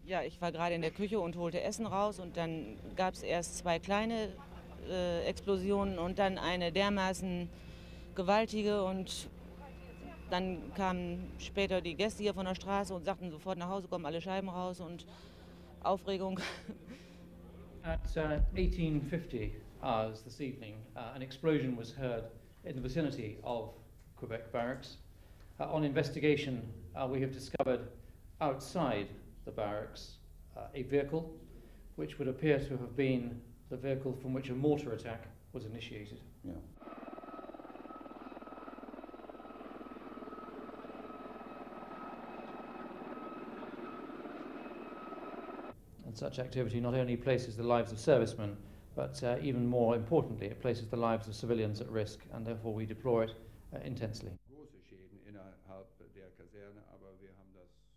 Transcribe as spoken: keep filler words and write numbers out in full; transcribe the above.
Ja, ich war gerade in der Küche und holte Essen raus und dann gab es erst zwei kleine äh, Explosionen und dann eine dermaßen gewaltige und dann kamen später die Gäste hier von der Straße und sagten sofort nach Hause, kommen alle Scheiben raus und Aufregung. At uh, eighteen fifty hours this evening, uh, an explosion was heard in the vicinity of Quebec Barracks. Uh, on investigation, uh, we have discovered outside the barracks uh, a vehicle which would appear to have been the vehicle from which a mortar attack was initiated. Yeah. And such activity not only places the lives of servicemen, but uh, even more importantly, it places the lives of civilians at risk, and therefore we deplore it uh, intensely. Große Schäden innerhalb der Kaserne, aber wir haben das